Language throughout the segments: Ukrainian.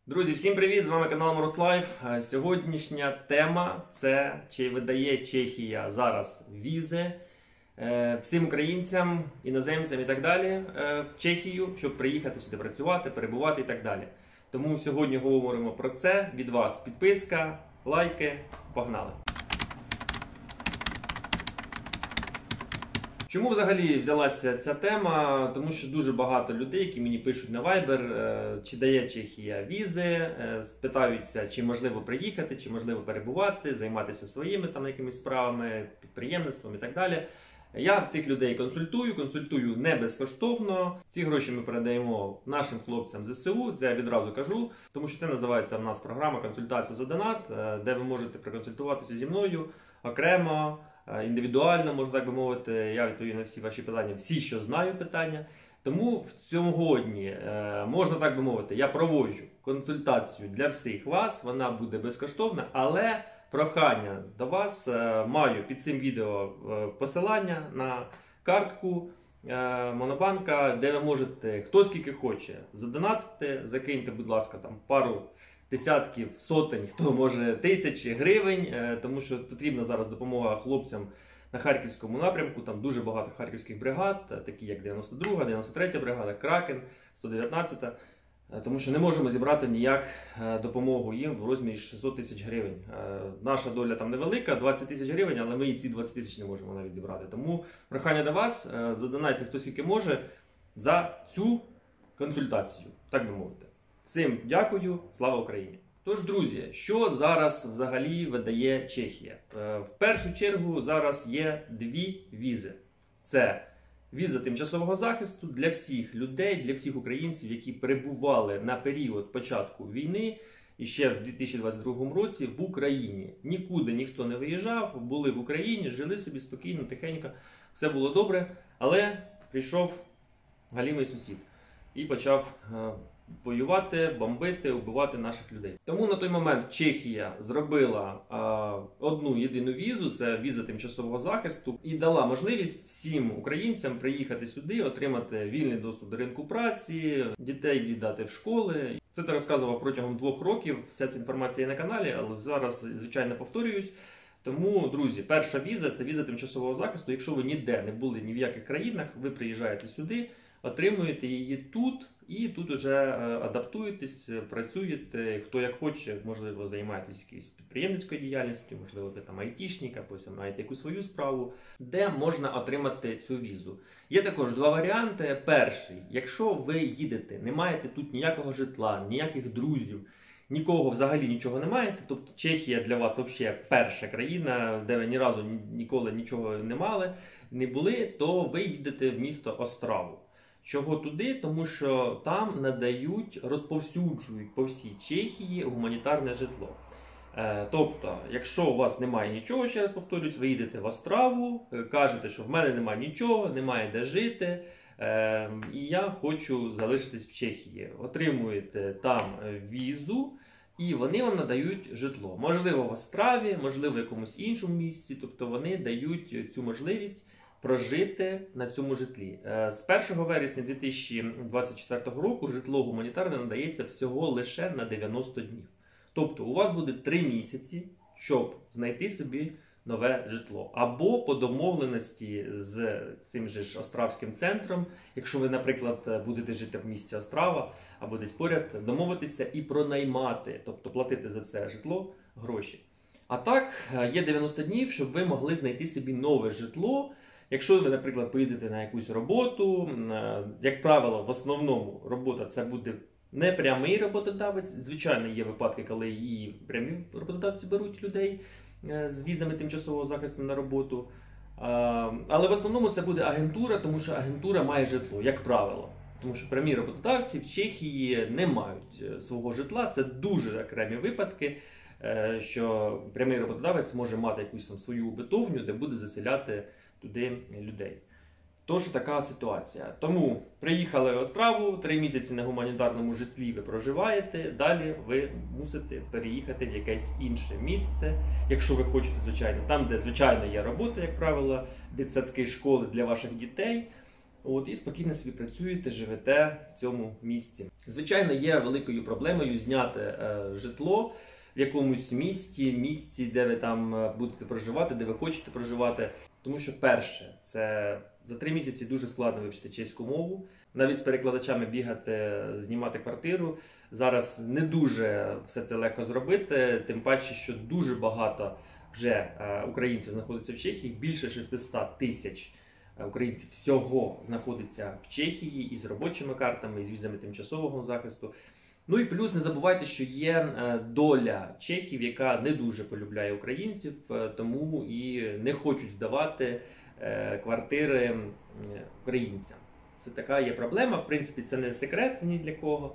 Друзі, всім привіт! З вами канал Морослайф. Сьогоднішня тема – це чи видає Чехія зараз візи всім українцям, іноземцям і так далі в Чехію, щоб приїхати сюди працювати, перебувати і так далі. Тому сьогодні говоримо про це. Від вас підписка, лайки, погнали! Чому взагалі взялася ця тема? Тому що дуже багато людей, які мені пишуть на Viber, чи дає Чехія візи, питаються, чи можливо приїхати, чи можливо перебувати, займатися своїми там якимись справами, підприємництвом і так далі. Я цих людей консультую не безкоштовно. Ці гроші ми передаємо нашим хлопцям ЗСУ, це я відразу кажу, тому що це називається в нас програма «Консультація за донат», де ви можете проконсультуватися зі мною окремо, індивідуально, можна так би мовити. Я відповім на всі ваші питання, всі, що знаю питання. Тому сьогодні, можна так би мовити, я проводжу консультацію для всіх вас, вона буде безкоштовна, але прохання до вас, маю під цим відео посилання на картку Монобанка, де ви можете, хто скільки хоче, задонатити, закиньте, будь ласка, там пару десятків, сотень, хто може тисячі гривень, тому що потрібна зараз допомога хлопцям на Харківському напрямку. Там дуже багато харківських бригад, такі як 92-га, 93-я бригада, Кракен, 119-та. Тому що не можемо зібрати ніяк допомогу їм в розмірі 600 тисяч гривень. Наша доля там невелика, 20 тисяч гривень, але ми і ці 20 тисяч не можемо навіть зібрати. Тому прохання до вас, задонайте хто скільки може за цю консультацію, так би мовити. Всім дякую, слава Україні! Тож, друзі, що зараз взагалі видає Чехія? В першу чергу зараз є дві візи. Це віза тимчасового захисту для всіх людей, для всіх українців, які перебували на період початку війни і ще в 2022 році в Україні. Нікуди ніхто не виїжджав, були в Україні, жили собі спокійно, тихенько, все було добре, але прийшов галімий сусід і почав воювати, бомбити, вбивати наших людей. Тому на той момент Чехія зробила одну єдину візу, це віза тимчасового захисту, і дала можливість всім українцям приїхати сюди, отримати вільний доступ до ринку праці, дітей віддати в школи. Це я розказував протягом 2 років, вся ця інформація є на каналі, але зараз, звичайно, повторююсь. Тому, друзі, перша віза – це віза тимчасового захисту. Якщо ви ніде не були ні в яких країнах, ви приїжджаєте сюди, отримуєте її тут і тут вже адаптуєтесь, працюєте, хто як хоче, можливо, займаєтесь якоюсь підприємницькою діяльністю, можливо, ви там айтішник, або маєте якусь свою справу, де можна отримати цю візу. Є також 2 варіанти. Перший, якщо ви їдете, не маєте тут ніякого житла, ніяких друзів, нікого взагалі нічого не маєте, тобто Чехія для вас взагалі перша країна, де ви ні разу ніколи нічого не мали, не були, то ви їдете в місто Остраву. Чого туди? Тому що там надають, розповсюджують по всій Чехії гуманітарне житло. Тобто, якщо у вас немає нічого, ще раз повторюсь, ви їдете в Остраву, кажете, що в мене немає нічого, немає де жити, і я хочу залишитись в Чехії. Отримуєте там візу, і вони вам надають житло. Можливо, в Остраві, можливо, в якомусь іншому місці, тобто вони дають цю можливість прожити на цьому житлі. З 1 вересня 2024 року житло гуманітарне надається всього лише на 90 днів. Тобто у вас буде 3 місяці, щоб знайти собі нове житло. Або по домовленості з цим же ж Остравським центром, якщо ви, наприклад, будете жити в місті Острава або десь поряд, домовитися і пронаймати, тобто платити за це житло гроші. А так, є 90 днів, щоб ви могли знайти собі нове житло. Якщо ви, наприклад, поїдете на якусь роботу, як правило, в основному робота це буде не прямий роботодавець. Звичайно, є випадки, коли і прямі роботодавці беруть людей з візами тимчасового захисту на роботу. Але в основному це буде агентура, тому що агентура має житло, як правило. Тому що прямі роботодавці в Чехії не мають свого житла. Це дуже окремі випадки, що прямий роботодавець може мати якусь там свою битовню, де буде заселяти туди людей. Тож така ситуація. Тому приїхали в Остраву, 3 місяці на гуманітарному житлі ви проживаєте, далі ви мусите переїхати в якесь інше місце, якщо ви хочете, звичайно, там, де, звичайно, є робота, як правило, дитсадки, школи для ваших дітей. І спокійно собі працюєте, живете в цьому місці. Звичайно, є великою проблемою зняти житло в якомусь місці, де ви там будете проживати, де ви хочете проживати. Тому що перше, це за 3 місяці дуже складно вивчити чеську мову. Навіть з перекладачами бігати, знімати квартиру. Зараз не дуже все це легко зробити, тим паче, що дуже багато вже українців знаходиться в Чехії, більше 600 тисяч українців всього знаходиться в Чехії із робочими картами, із візами тимчасового захисту. Ну і плюс не забувайте, що є доля чехів, яка не дуже полюбляє українців, тому і не хочуть здавати квартири українцям. Це така є проблема, в принципі, це не секрет ні для кого.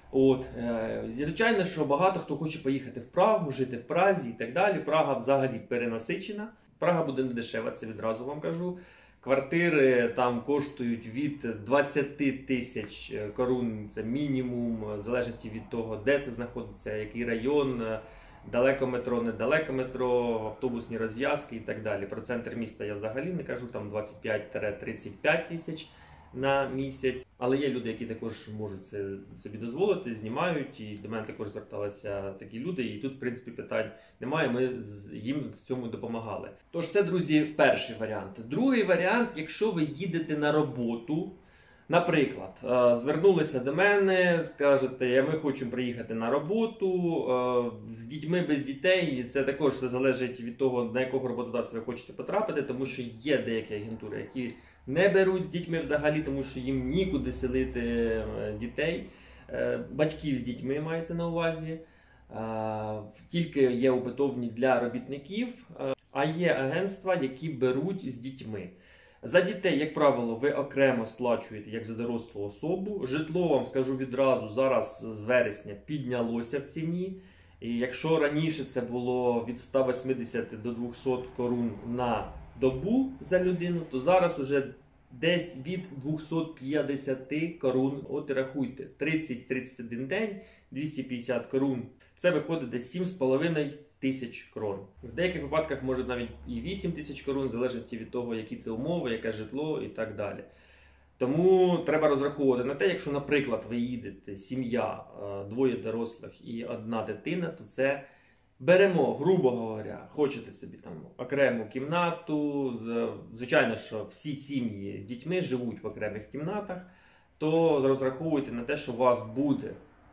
Звичайно, що багато хто хоче поїхати в Прагу, жити в Празі і так далі. Прага взагалі перенасичена. Прага буде не дешева, це відразу вам кажу. Квартири там коштують від 20 тисяч корун, це мінімум, в залежності від того, де це знаходиться, який район, далеко метро, недалеко метро, автобусні розв'язки і так далі. Про центр міста я взагалі не кажу, там 25-35 тисяч на місяць. Але є люди, які також можуть це собі дозволити, знімають, і до мене також зверталися такі люди, і тут, в принципі, питань немає, ми їм в цьому допомагали. Тож це, друзі, перший варіант. Другий варіант, якщо ви їдете на роботу, наприклад, звернулися до мене, скажете, ми хочемо приїхати на роботу, з дітьми, без дітей, це також все залежить від того, на якого роботодавця ви хочете потрапити, тому що є деякі агентури, які не беруть з дітьми взагалі, тому що їм нікуди селити дітей, батьків з дітьми мається на увазі, тільки є опитовні для робітників, а є агентства, які беруть з дітьми. За дітей, як правило, ви окремо сплачуєте, як за дорослу особу. Житло, вам скажу відразу, зараз з вересня піднялося в ціні. І якщо раніше це було від 180 до 200 корун на добу за людину, то зараз уже десь від 250 корун, от рахуйте, 30-31 день, 250 корун. Це виходить десь 7,5 тисяч крон. В деяких випадках може навіть і 8 тисяч корун, в залежності від того, які це умови, яке житло і так далі. Тому треба розраховувати на те, якщо, наприклад, ви їдете, сім'я, 2 дорослих і 1 дитина, то це беремо, грубо говоря, хочете собі там окрему кімнату, звичайно, що всі сім'ї з дітьми живуть в окремих кімнатах, то розраховуйте на те, що у вас буде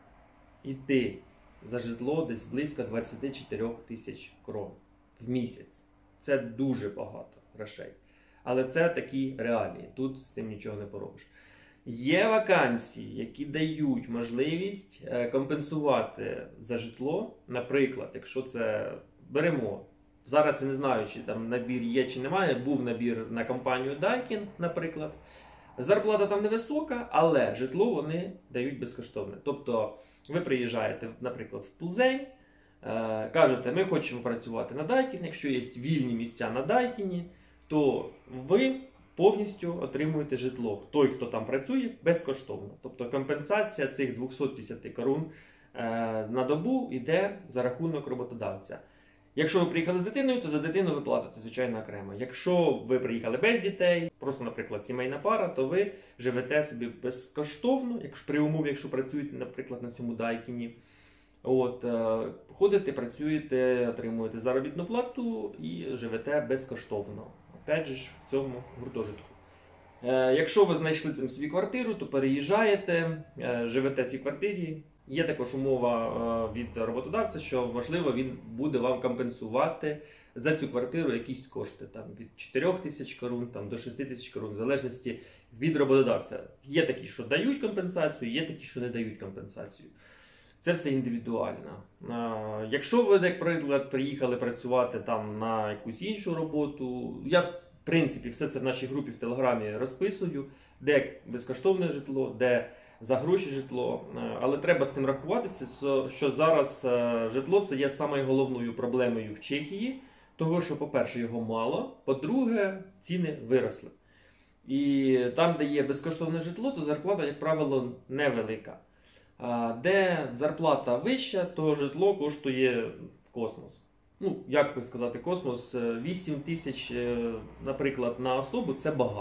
йти за житло десь близько 24 тисяч крон в місяць. Це дуже багато грошей. Але це такі реалії, тут з цим нічого не поробиш. Є вакансії, які дають можливість компенсувати за житло. Наприклад, якщо це беремо, зараз я не знаю, чи там набір є чи немає, був набір на компанію Daikin, наприклад. Зарплата там невисока, але житло вони дають безкоштовне. Тобто ви приїжджаєте, наприклад, в Плзень, кажете, ми хочемо працювати на Daikin, якщо є вільні місця на Daikin, то ви повністю отримуєте житло. Той, хто там працює, безкоштовно. Тобто компенсація цих 250 корун на добу йде за рахунок роботодавця. Якщо ви приїхали з дитиною, то за дитину ви платите, звичайно, окремо. Якщо ви приїхали без дітей, просто, наприклад, сімейна пара, то ви живете собі безкоштовно, при умові, якщо працюєте, наприклад, на цьому Daikin. Ходите, працюєте, отримуєте заробітну плату і живете безкоштовно. Опять же, в цьому гуртожитку. Якщо ви знайшли там свою квартиру, то переїжджаєте, живете в цій квартирі. Є також умова від роботодавця, що, можливо, він буде вам компенсувати за цю квартиру якісь кошти. Там, від 4 тисяч корун до 6 тисяч корун, в залежності від роботодавця. Є такі, що дають компенсацію, є такі, що не дають компенсацію. Це все індивідуально. Якщо ви, наприклад, приїхали працювати там на якусь іншу роботу, я, в принципі, все це в нашій групі в Телеграмі розписую, де безкоштовне житло, де за гроші житло. Але треба з цим рахуватися, що зараз житло це є самою головною проблемою в Чехії, того, що, по-перше, його мало, по-друге, ціни виросли. І там, де є безкоштовне житло, то зарплата, як правило, невелика. Де зарплата вища, то житло коштує космос. Ну, як би сказати, космос, 8 тисяч, наприклад, на особу – це багато.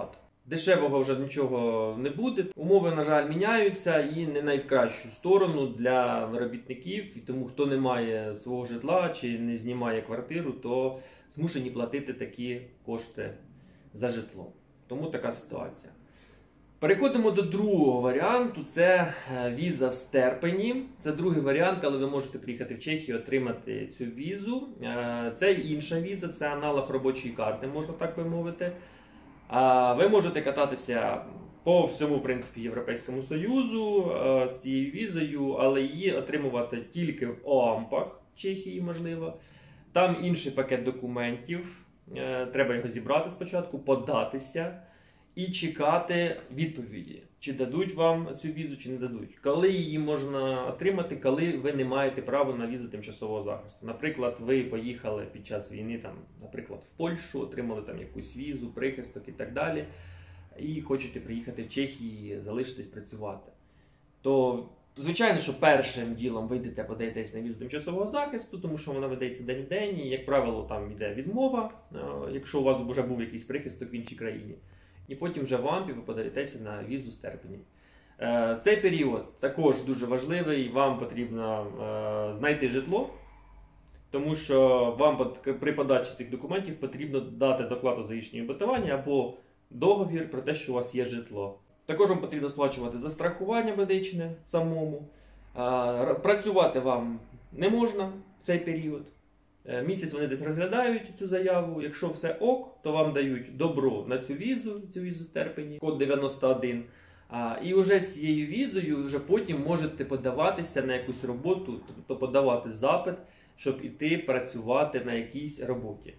Дешевого вже нічого не буде. Умови, на жаль, міняються і не найкращу сторону для робітників. І тому, хто не має свого житла чи не знімає квартиру, то змушені платити такі кошти за житло. Тому така ситуація. Переходимо до другого варіанту. Це віза в Стерпені. Це другий варіант, коли ви можете приїхати в Чехію, отримати цю візу. Це інша віза, це аналог робочої карти, можна так би мовити. Ви можете кататися по всьому, в принципі, Європейському Союзу з цією візою, але її отримувати тільки в ОАМПах Чехії, можливо. Там інший пакет документів, треба його зібрати спочатку, податися і чекати відповіді, чи дадуть вам цю візу, чи не дадуть. Коли її можна отримати, коли ви не маєте права на візу тимчасового захисту. Наприклад, ви поїхали під час війни, наприклад, в Польщу, отримали там якусь візу, прихисток і так далі, і хочете приїхати в Чехію, залишитись працювати. То, звичайно, що першим ділом ви йдете, подаєтесь на візу тимчасового захисту, тому що вона видається день в день, і, як правило, там йде відмова, якщо у вас вже був якийсь прихисток в іншій країні. І потім вже в АМПі ви подаєтеся на візу в Стерпені. Цей період також дуже важливий, вам потрібно знайти житло, тому що вам при подачі цих документів потрібно дати доклад за їхнє обітування або договір про те, що у вас є житло. Також вам потрібно сплачувати за страхування медичне самому. Працювати вам не можна в цей період. Місяць вони десь розглядають цю заяву. Якщо все ок, то вам дають добро на цю візу Стерпені, код 91. І вже з цією візою вже потім можете подаватися на якусь роботу, тобто подавати запит, щоб іти працювати на якійсь роботі.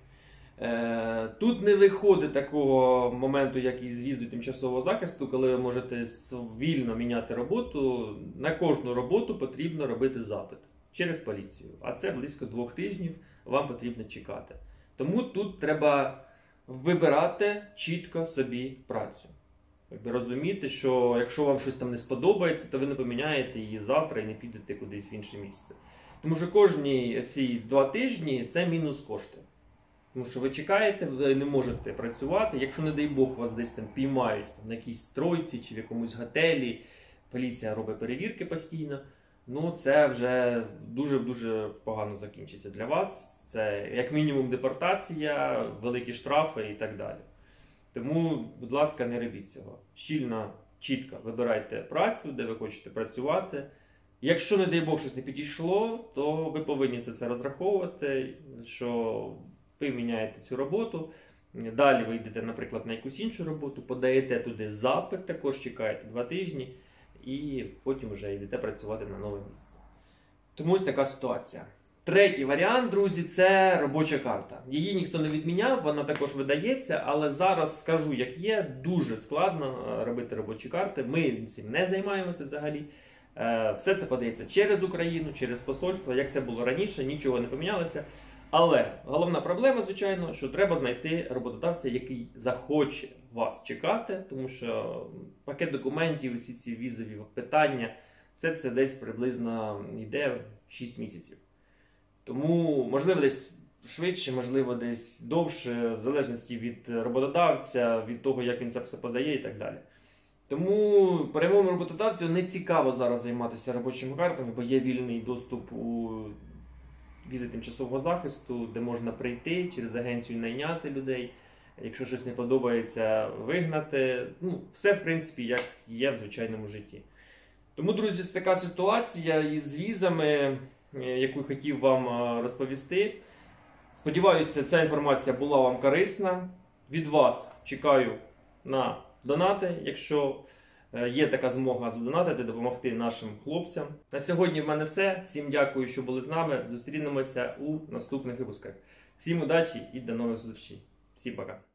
Тут не виходить такого моменту, як із візою тимчасового захисту, коли ви можете вільно міняти роботу. На кожну роботу потрібно робити запит через поліцію. А це близько 2 тижнів вам потрібно чекати. Тому тут треба вибирати чітко собі працю. Розуміти, що якщо вам щось там не сподобається, то ви не поміняєте її завтра і не підете кудись в інше місце. Тому що кожні ці 2 тижні це мінус кошти. Тому що ви чекаєте, ви не можете працювати. Якщо, не дай Бог, вас десь там піймають на якійсь стройці чи в якомусь готелі, поліція робить перевірки постійно, це вже дуже-дуже погано закінчиться для вас. Це як мінімум депортація, великі штрафи і так далі. Тому, будь ласка, не робіть цього. Щільно, чітко вибирайте працю, де ви хочете працювати. Якщо, не дай Бог, щось не підійшло, то ви повинні це розраховувати, що ви міняєте цю роботу. Далі ви йдете, наприклад, на якусь іншу роботу, подаєте туди запит, також чекаєте 2 тижні. І потім вже йдете працювати на нове місце. Тому ось така ситуація. Третій варіант, друзі, це робоча карта. Її ніхто не відміняв, вона також видається, але зараз скажу, як є, дуже складно робити робочі карти. Ми цим не займаємося взагалі. Все це подається через Україну, через посольство, як це було раніше, нічого не помінялося. Але головна проблема, звичайно, що треба знайти роботодавця, який захоче вас чекати, тому що пакет документів, всі ці візові питання, це десь приблизно йде 6 місяців. Тому, можливо, десь швидше, можливо, десь довше, в залежності від роботодавця, від того, як він це все подає і так далі. Тому прямому роботодавцю не цікаво зараз займатися робочими картами, бо є вільний доступ у візи тимчасового захисту, де можна прийти, через агенцію найняти людей, якщо щось не подобається, вигнати. Все, в принципі, як є в звичайному житті. Тому, друзі, така ситуація із візами, яку хотів вам розповісти. Сподіваюся, ця інформація була вам корисна. Від вас чекаю на донати, якщо є така змога задонатити, допомогти нашим хлопцям. На сьогодні в мене все. Всім дякую, що були з нами. Зустрінемося у наступних випусках. Всім удачі і до нових зустрічей. Всім пока.